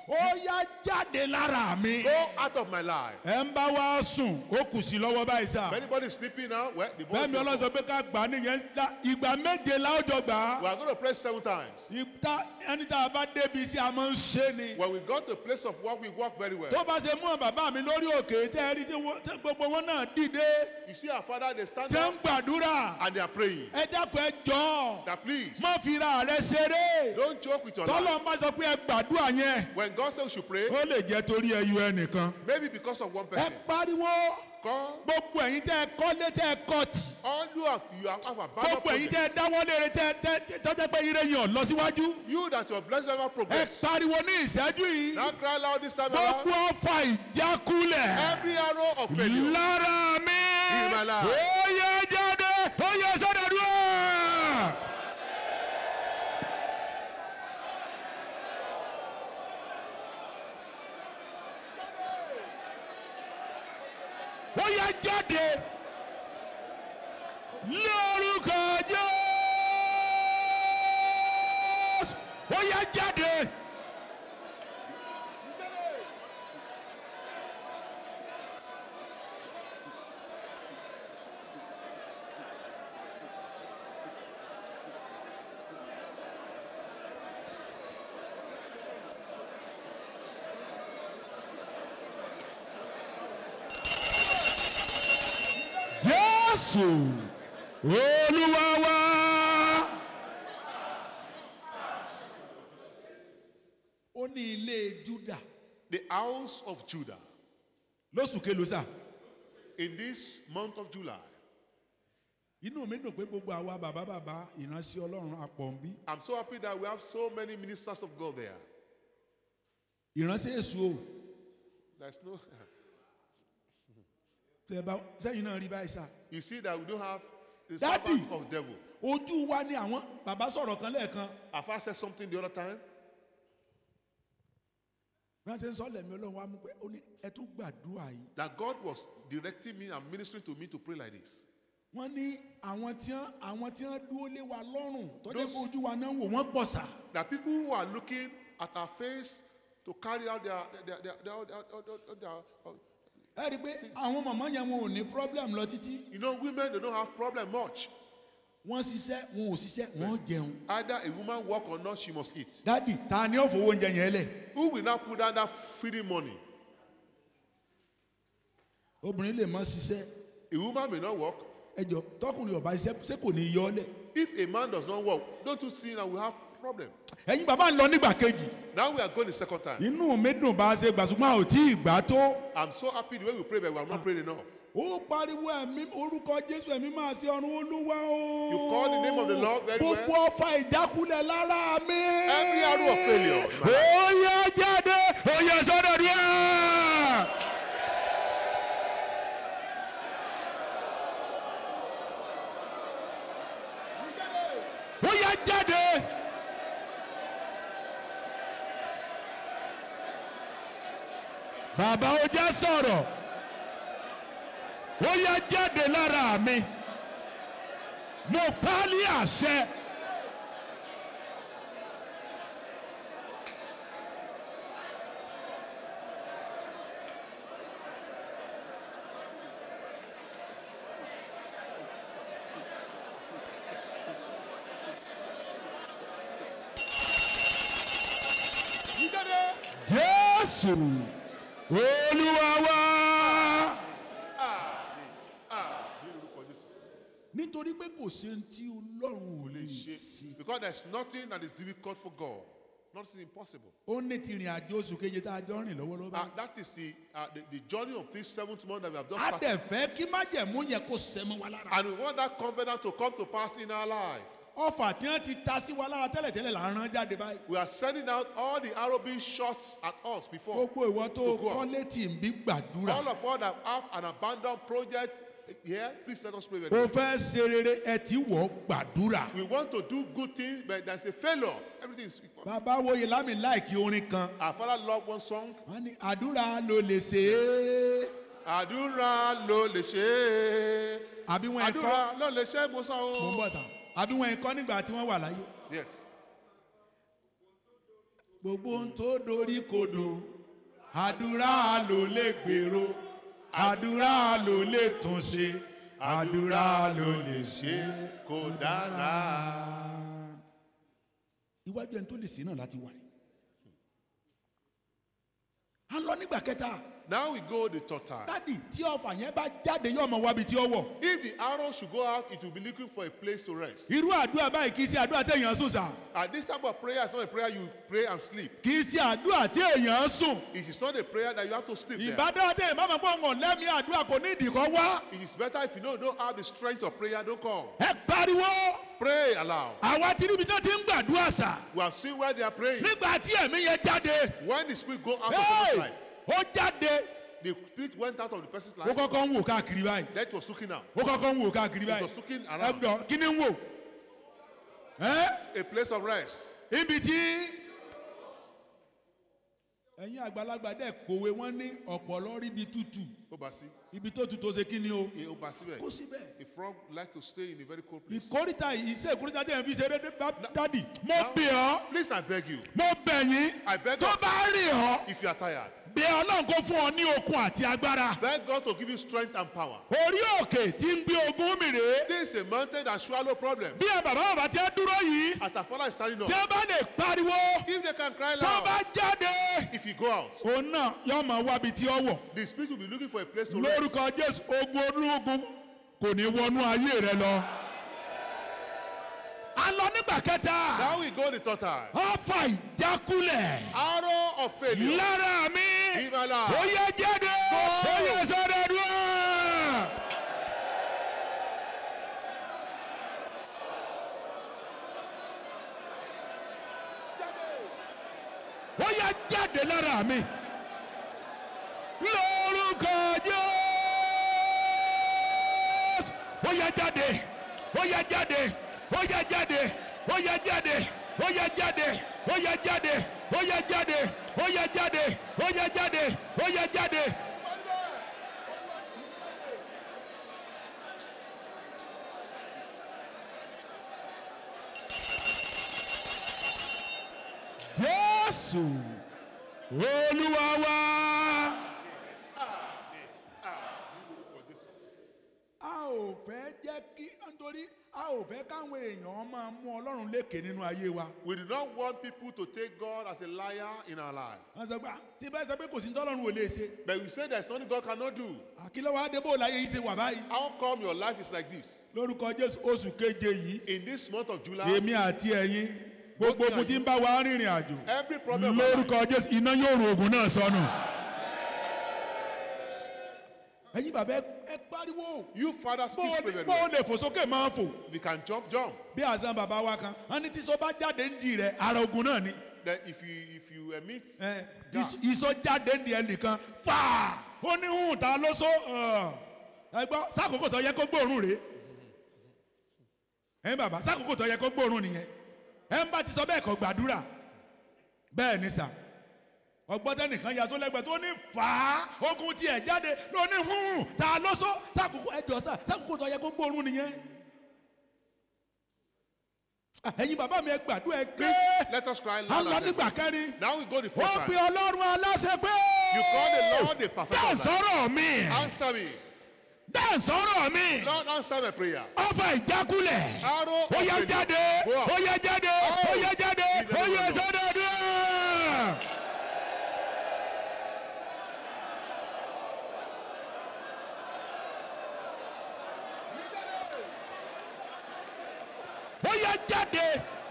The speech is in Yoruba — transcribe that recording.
ó yá jáde lára mi. Go out of my life. ẹ ń bá wa sùn ó kù sí lọ́wọ́ báyìí sá. If anybody is sleeping now, well, the boy bẹ́ẹ̀ mi ọlọ́run sọ pé ká gbà á nìyẹn ìgbà méje láwùjọ gbà á. we are going to pray 7 times. ẹni tá a bá débi sí a máa ń ṣe ni. When we go to a place of work, we work very well. tó bá ṣe mú bàbá mi lórí òkè tẹ́ ẹ rí tí gbogbo wọn náà dìde. You see our father, they stand tẹ́ up ń gbàdúrà. and they are praying. ẹ dákun ẹ jọ̀ọ́. That please, má fi ra rẹ ṣeré. don't joke with your life. tọ́lọ́ ń bá sọ pé ẹ gbàdúrà yẹn. When God says we should pray, ó lè jẹ́ torí ẹyọ ẹnìkan. maybe because of one ẹ person. pariwo. Come, gbogbo ẹ̀yin tẹ́ ẹ kọ́lé tẹ́ ẹ kọ́ọ̀tì. all you have abandoned gbogbo ẹ̀yin tẹ́ ẹ projects. dáwọ́ léere tọ́jọ́ pé ire yẹn ò lọ síwájú. You that your blessed never ẹ progress. pariwo ní ìṣẹ́jú yìí. Now cry loud this time gbogbo around. ọfà ìjákulẹ̀. Every arrow of failure lára mi. in my life. ó yẹ jáde ó yẹ sọ́dọ̀dúrà. ó yẹ jáde lórúkọ Jésù. ó yẹ jáde. Jésù Olúwa wa. ó ní ilé Júdà. The house of Judah. lóṣù kelo sá. In this month of July, inú mi dùn pé gbogbo àwa bàbá ìránṣẹ́ Ọlọ́run àpọ̀ ń bí. I'm so happy that we have so many ministers of God there. ìránṣẹ́ èṣù o. There's no. sẹ́yìn náà rí báyìí sá. You see that we don't have the Daddy. servant of devil. ojú wa ni àwọn bàbá sọ̀rọ̀ kan lẹ́ẹ̀kan. Have I said something the other time? wọ́n ṣe ń sọ lẹ́mí Ọlọ́run wa mú pé ó ní ẹ tún gbàdúrà yìí. That God was directing me and ministering to me to pray like this. wọ́n ní àwọn tí wọ́n dúró lé wa lọ́rùn tọ́jú pé ojú wa náà wò wọ́n pọ̀ sá. That people who are looking at our face to carry out their ẹ rí i pé àwọn màmá yẹn wọn ò ní problem lọ títí. you know, women, they don't have problem much. wọ́n ṣiṣẹ́ wọn ò ṣiṣẹ́ wọ́n jẹun. Either a woman work or not, she must eat. dádì ta ni ó fowó oúnjẹ yẹn lẹ̀. Who will now put down that feeding money? obìnrin lè má ṣiṣẹ́. A woman may not work. ẹ jọ tọkùnrin ọba ṣiṣẹ́ ṣé kò ní yọ ọ́ lẹ̀. If a man does not work, don't you see that we have problem? ẹ̀yin bàbá ń lọ nígbà kejì. Now we are going the second time. inú mi dùn bá a ṣe gbà ṣùgbọ́n a ò tí ì gbà tó. I'm so happy the way we pray, but we have not prayed enough. ó pariwo ẹ̀mí orúkọ Jésù ẹ̀mí máa ṣe ọ̀run Olúwa o. You call the name of the Lord very well. gbogbo ọfà ìjákulẹ̀ lára mi. Every arrow of failure. ó yẹ jáde ó yẹ sọ́dọ̀ díẹ̀. ó yẹ jáde. bàbá ó jẹ́ sọ̀rọ̀. ó yẹ jáde lára mi. mo pálí àṣẹ. Jésù Olúwa wa. nítorí pé kò ṣe ohun tí Ọlọ́run ò lè ṣe. Because there's nothing that is difficult for God. Nothing impossible. ó ní tìrìn àjò oṣù keje tá a jọ rìn lọ́wọ́lọ́wọ́. That is the journey of this 7th month that we have just a started. dẹ̀ fẹ́ kí májẹ̀mú yẹn kó ṣẹ mọ́ wa lára. And we want that covenant to come to pass in our life. ọfà tí wọ́n ti ta sí wa lára tẹ́lẹ̀tẹ́lẹ̀ là ń rán jáde báyìí. We are sending out all the arrow being shot at us before. gbogbo ìwọ tó To go kọ́ létí ń bí gbàdúrà. All of us that have an abandoned project here, please let us pray very o well. fẹ́ ṣe rere ẹ ti wọ̀ gbàdúrà. We want to do good things, but there's a failure. Everything is equal. bàbá wo yìí lámì láìkí orin kan. Our father loved one song. wọ́n ní àdúrà ló lè ṣe é. Àdúrà ló lè ṣe é. àbí wọn ẹ̀kọ́ Àdúrà ló lè ṣe é, mo sọ mo ń o. bọ̀ tán àbí wọn ẹ̀kọ́ nígbà tí wọ́n wà láyé. Yes. gbogbo ohun tó dorí kodò àdúrà ló lè gbèrò àdúrà ló lè tún ṣe àdúrà ló lè ṣe kó dára. Iwájú ẹni tó lè ṣe náà láti wà ní. A lọ nígbà kẹta. Now we go the third time. Dádì tí ọfà yẹn bá jáde yóò mọ wábi tí ó wọ̀. If the arrow should go out, it will be looking for a place to rest. Irú àdúrà báyìí kì í ṣe àdúrà tí èèyàn sùn sà. And this type of prayer is not a prayer you pray and sleep. Kì í ṣe àdúrà tí èèyàn sùn. It is not a prayer that you have to sleep there. Ìbádọ́ tí èèyàn bá mọ̀ pé òun lẹ́mìí àdúrà kò ní ìdìkọ́ wá. It is better if you don't have the strength of prayer, don't come. Ẹ pariwo. Pray aloud. Àwa ti níbi tí wọ́n ti ń gbàdúrà sà. We have seen where they are praying. Nígbà tí ẹ̀mí yẹn jáde. When the spirit go out of someone's life, Ó jáde. the spirit went out of the person's Ó life. kọ́kọ́ ń wò káàkiri báyìí. That was looking out. Ó kọ́kọ́ ń wò káàkiri It báyìí. was looking around. Ẹ̀gbọ́n kí ni ń wò? A place of rest. Ibi tí ẹ̀yin àgbàlagbà dẹ̀ pòwe wọ́n ní ọ̀pọ̀lọ́ rí ibi tútù. Obasi. Ibi tó tutù ó ṣe kí ni o? Obasi. Kó síbẹ̀. A frog like to stay in a very cold place. Ìkórìtà iṣẹ́ ìkórìtà tí ẹ̀ fi ṣeré dádì. Mo bẹ̀ ọ́. Please, I beg you. Mo bẹ̀ yín. I beg Tó God. bá rí ọ. If you are tired, Bẹ̀ Ọlọ́run kó fún ọ ní okun àti agbára. beg God to give you strength and power. Orí òkè tí ń gbé ogún mi rèé. This is a mountain that swallow problem. Bí ẹ bàbá tí ẹ dúró yìí. As our father is standing up, Tí ẹ bá lè pariwo. if they can cry Tó bá loud, jáde. if you go out, Òun náà yóò máa wábi tí ó wọ̀. the spirit will be looking for a place to rest. Lórúkọ Jésù ogun ológun kò ní wọnú ayé rẹ lọ. A lọ nígbà kẹta. Now we go the third time. Ọfà ìjákulẹ̀. Arrow of failure. Lára mi. In my life. Ó yẹ jáde. Ó yẹ sọ́dọ̀ dúró. Ó yẹ jáde lára mi. Lórúkọ Jésù. Ó yẹ jáde. Ó yẹ jáde. Ó yẹ jáde. Ó yẹ jáde. Ó yẹ jáde. Ó yẹ jáde. Ó yẹ jáde. Ó yẹ jáde. Ó yẹ jáde. Ó yẹ jáde. Jésù Olúwa wa. A ò fẹ́ jẹ́ kí nítorí a ò fẹ́ káwọn èèyàn máa mú Ọlọ́run lékè nínú ayé wa. We do not want people to take God as a liar in our life. Wọ́n sọ pé tí bá sọ pé kò sí tọ́lọ́run ò lè ṣe. But we say there's nothing God cannot do. Àkìlọ́wọ́ Adébó láyé yìí ṣe wà báyìí. How come your life is like this? Lórúkọ Jésù oṣù keje yìí. In this month of July, Èmi àti ẹ̀yin gbogbo ogun tí ń bá wa rìnrìn àjò. every problem of our life, Lórúkọ Jésù iná yóò run ogun náà sọnù. Ẹ̀yin bàbá ẹ pariwo. you fathers speak very Bó o well. lè fò sókè máa fò. If you can jump, jump. Bí àṣà bàbá wa kan, wọ́n ní tí sọ bá jáde ń di rẹ̀ ara ogun náà ni. Then if you emit gas, Ìsọ jáde ń di ẹnìkan fà ó ní hùn ta ló sọ ẹ gbọ́ sákòókò tó yẹ kó gbóòórùn rèé. Ẹ̀yin bàbá sákòókò tó yẹ kó gbóòórùn nìyẹn. Ẹ ń bá ti sọ bẹ́ẹ̀ kó gbàdúrà. Bẹ́ẹ̀ ni sà. Ọgbọ́n tẹ́nìkan ya só lẹ́gbẹ̀ẹ́ tó ní fà á ogun tiẹ̀ jáde ló ní hùn ta ló sọ sákòókò ẹjọ́ sà sákòókò tó yẹ kó gbóòórùn nìyẹn. Ẹ̀yin bàbá mi ẹ gbàdúrà ẹ ké. let us cry A loud. lọ and nígbà clear. kẹrin. Now we go the fourth Ó pe time. Ọlọ́run aláṣẹ pé. You call the Lord the perfect Bẹ́ẹ̀ of life. sọ̀rọ̀ mi. Answer me. Bẹ́ẹ̀ sọ̀rọ̀ mi. Lord, answer my prayer. Ọfà ìjákulẹ̀. Arrow of Ó yẹ failure. jáde. Go out. Ó yẹ jáde. Ó yẹ jáde. Ó yẹ sọ́dọ̀ dúró. Ó yẹ jáde.